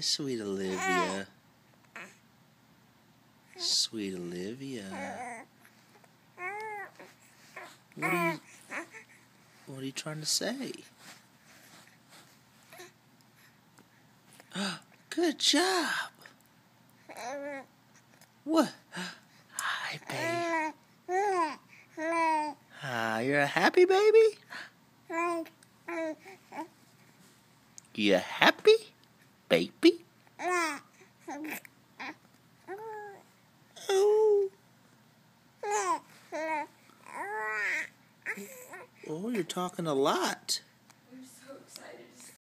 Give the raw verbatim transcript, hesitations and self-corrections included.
sweet Olivia. Sweet Olivia. What are you, what are you trying to say? Good job. What? Hi, baby. Hi, you're a happy baby? You happy, baby? Oh. Oh, you're talking a lot.